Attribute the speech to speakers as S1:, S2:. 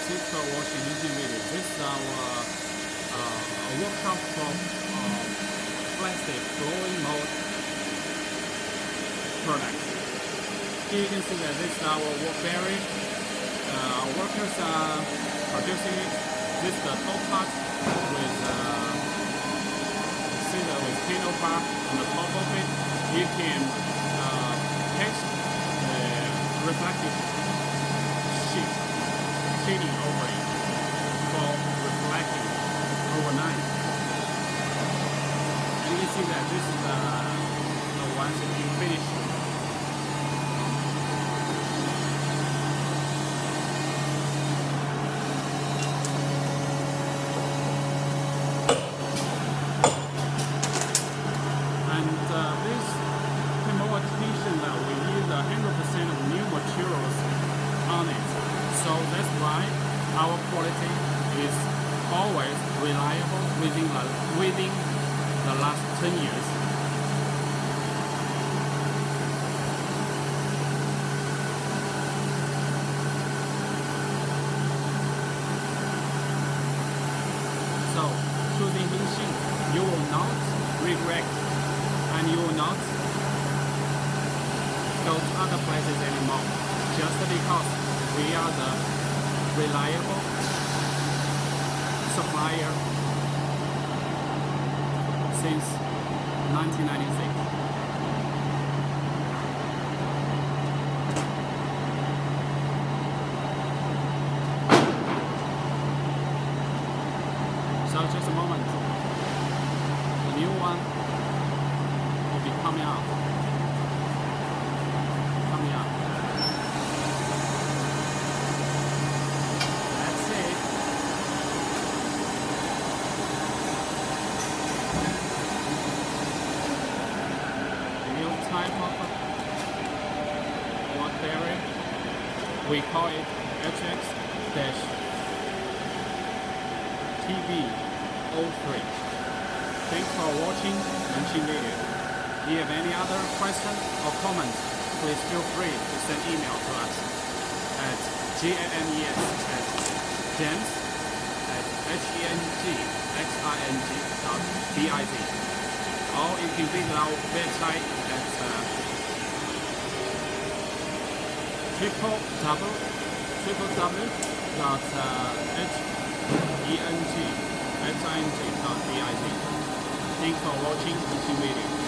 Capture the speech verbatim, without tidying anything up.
S1: Thanks for watching this video. This is our uh, workshop for uh, plastic blowing mold product. Here you can see that this is our work bearing. Uh, our workers are producing it. This is the top part with uh, see that with pino bar on the top of it. You can uh, catch the reflective sheet sheeting over it for reflecting overnight. And you can see that this is the, the ones that you finish. And uh, this pay more attention that we use one hundred percent of new materials on it. So that's why our quality is always reliable within the, within the last ten years. So choosing Hengxing, you will not regret, and you will not go to other places anymore, just because we are the reliable supplier since nineteen ninety-six. So just a moment, the new one will be coming out. Coming out. That's it. The new type of watt bearing, we call it H X T B zero three. Thanks for watching Hengxing video. If you have any other questions or comments, please feel free to send email to us at james at james at hengxing dot biz, or you can visit our website at uh, triple w triple w dot hengxing dot biz. Thanks for watching this video.